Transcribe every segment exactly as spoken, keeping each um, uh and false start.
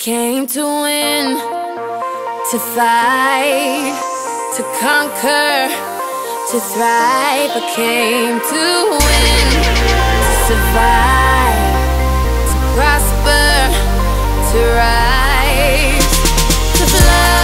came to win, to fight, to conquer, to thrive. I came to win, to survive, to prosper, to rise, to fly.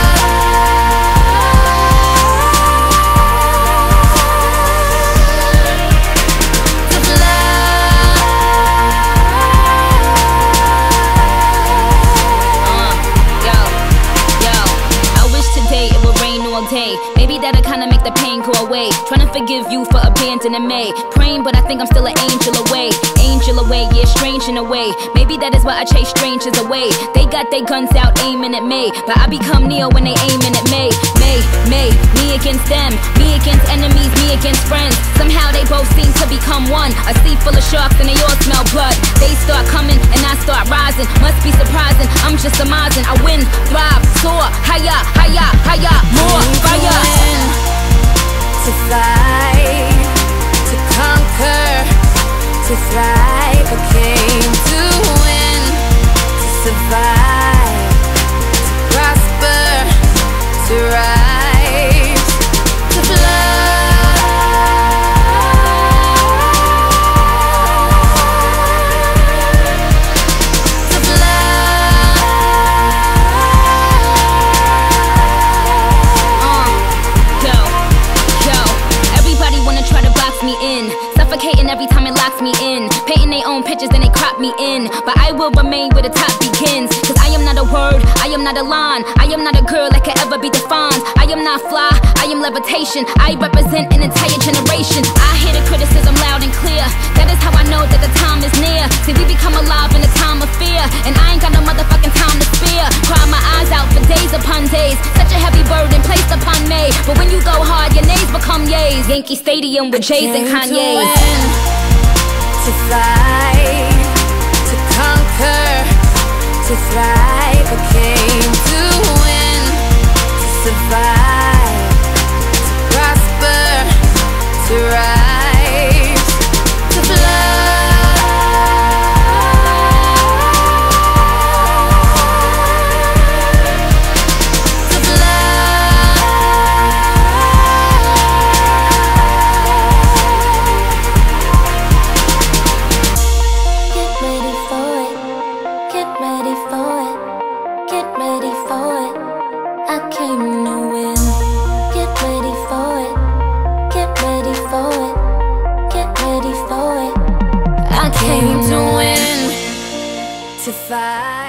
Day. Maybe that'll kinda make the pain go away. Trying to forgive you for abandoning me. Praying, but I think I'm still an angel away. Angel away, yeah, strange in a way. Maybe that is why I chase strangers away. They got their guns out aiming at me, but I become Neo when they aiming at me. May, May, me against them, me against enemies, me against friends. Somehow they both seem to become one. A sea full of sharks and they all smell blood. They start coming and I start rising. Must be surprising, I'm just surmising. I win, thrive, soar, higher, higher, higher, more fire. To fight, to conquer, to thrive. I came to win, to survive, to prosper, to rise, to fly. Suffocating every time it locks me in. Painting their own pictures and they crop me in. But I will remain where the top begins. Cause I am not a word, I am not a line. I am not a girl that can ever be defined. I am not fly, I am levitation. I represent an entire generation. I hear the criticism loud and clear. That is how I know that the time is near. See, we become alive in a time of fear, and I ain't got no motherfucking time to spare. Cry my eyes out for days upon days. Such a heavy burden placed upon me. But when you go hard, your nays become yays. Yankee Stadium with Jays and Kanye's. To fight, to conquer, to thrive. I came to win, to survive, to prosper, to rise, to fly. Came to win, to fight.